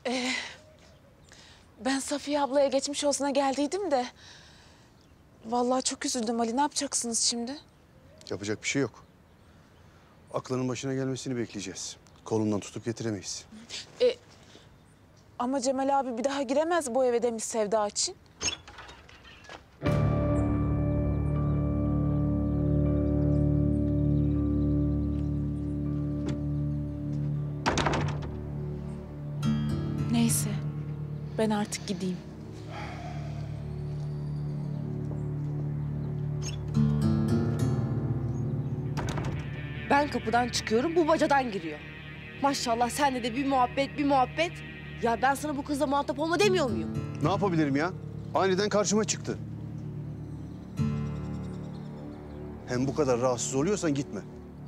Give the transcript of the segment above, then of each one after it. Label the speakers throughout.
Speaker 1: Ben Safiye ablaya geçmiş olsuna geldiydim de... Vallahi çok üzüldüm Ali. Ne yapacaksınız şimdi?
Speaker 2: Yapacak bir şey yok. Aklının başına gelmesini bekleyeceğiz. Kolundan tutup getiremeyiz.
Speaker 1: Ama Cemal abi bir daha giremez bu eve demiş Sevda için. Neyse. Ben artık gideyim.
Speaker 3: Ben kapıdan çıkıyorum, bu bacadan giriyor. Maşallah sende de bir muhabbet. Ya ben sana bu kızla muhatap olma demiyor muyum?
Speaker 2: Ne yapabilirim ya? Aniden karşıma çıktı. Hem bu kadar rahatsız oluyorsan gitme.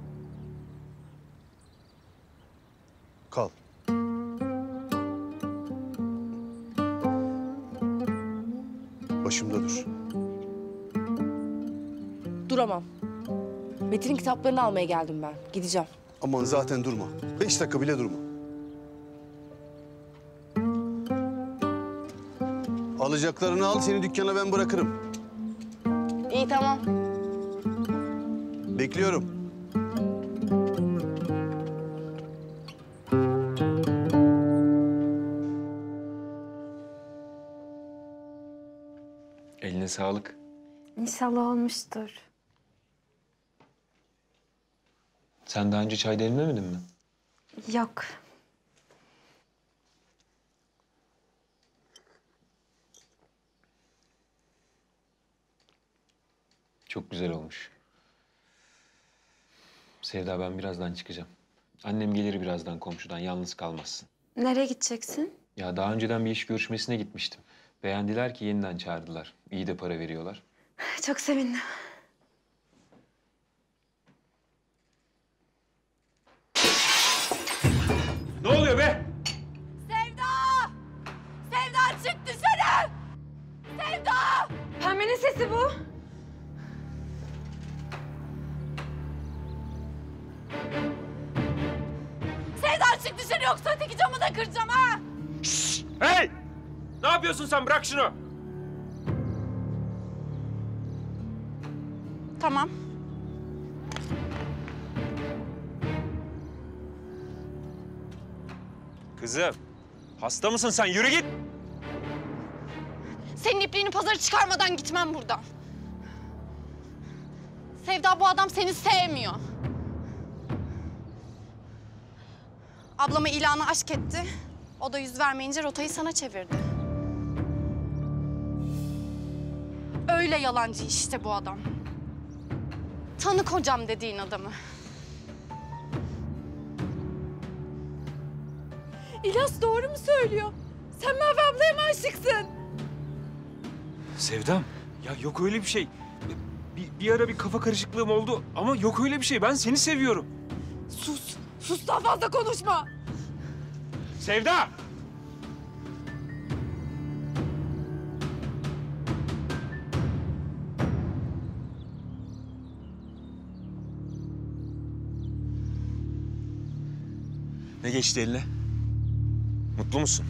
Speaker 2: Kal. Başımda dur.
Speaker 3: Duramam. Metin'in kitaplarını almaya geldim ben. Gideceğim.
Speaker 2: Aman zaten durma. 5 dakika bile durma. Alacaklarını al, seni dükkana ben bırakırım.
Speaker 3: İyi tamam.
Speaker 2: Bekliyorum.
Speaker 4: Eline sağlık.
Speaker 5: İnşallah olmuştur.
Speaker 4: Sen daha önce çay demlemedin mi?
Speaker 5: Yok.
Speaker 4: Çok güzel olmuş. Sevda, ben birazdan çıkacağım. Annem gelir birazdan komşudan, yalnız kalmazsın.
Speaker 5: Nereye gideceksin?
Speaker 4: Ya daha önceden bir iş görüşmesine gitmiştim. Beğendiler ki yeniden çağırdılar. İyi de para veriyorlar.
Speaker 5: Çok sevindim.
Speaker 4: Ne oluyor be?
Speaker 3: Sevda! Sevda çık dışarı! Sevda!
Speaker 5: Pembe'nin sesi bu.
Speaker 3: Sevda çık dışarı yoksa öteki camı da kıracağım ha!
Speaker 6: Hey! Ne yapıyorsun sen? Bırak şunu.
Speaker 1: Tamam.
Speaker 6: Kızım, hasta mısın sen? Yürü git.
Speaker 7: Senin ipliğini pazara çıkarmadan gitmem buradan. Sevda, bu adam seni sevmiyor. Ablama ilanı aşk etti. O da yüz vermeyince rotayı sana çevirdi. Öyle yalancı işte bu adam. Tanı kocam dediğin adamı.
Speaker 3: İlyas doğru mu söylüyor? Sen Merve ablaya mı aşıksın?
Speaker 6: Sevdam, ya yok öyle bir şey. Bir ara bir kafa karışıklığım oldu ama yok öyle bir şey. Ben seni seviyorum.
Speaker 3: Sus! Sus, daha fazla konuşma!
Speaker 6: Sevda! Ne geçti eline? Mutlu musun?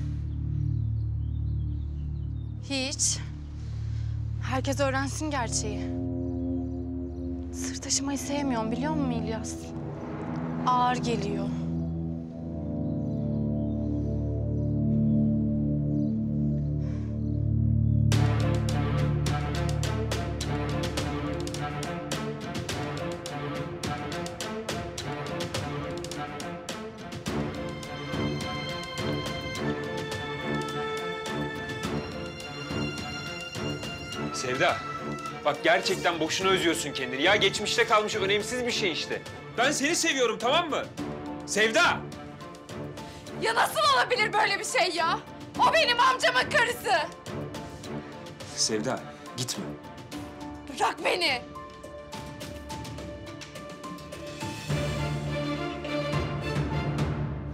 Speaker 7: Hiç. Herkes öğrensin gerçeği. Sır taşımayı sevmiyorum, biliyor musun İlyas? Ağır geliyor.
Speaker 6: Sevda, bak gerçekten boşuna üzüyorsun kendini. Ya geçmişte kalmış önemsiz bir şey işte. Ben seni seviyorum, tamam mı? Sevda!
Speaker 3: Ya nasıl olabilir böyle bir şey ya? O benim amcamın karısı!
Speaker 6: Sevda, gitme.
Speaker 3: Bırak beni!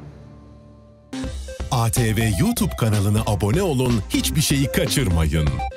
Speaker 8: ATV YouTube kanalına abone olun, hiçbir şeyi kaçırmayın.